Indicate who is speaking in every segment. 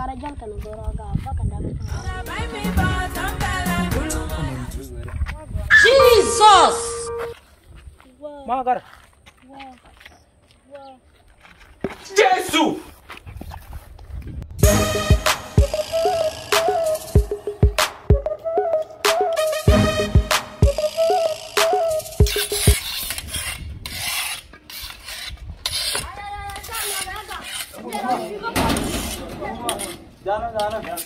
Speaker 1: Jesus!
Speaker 2: Magar. Jesus! जाना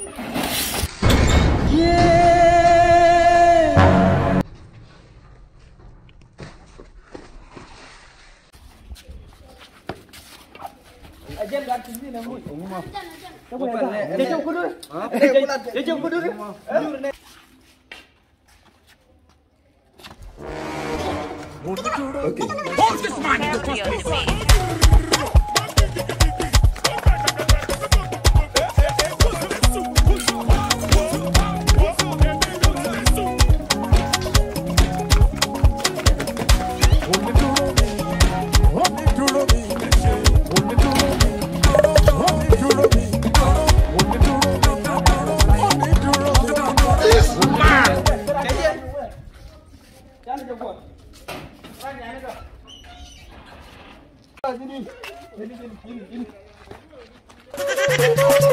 Speaker 2: Ajar kat sini nak mui. Jom kudu. Jom kudu. Okay. Hold this man. Ini.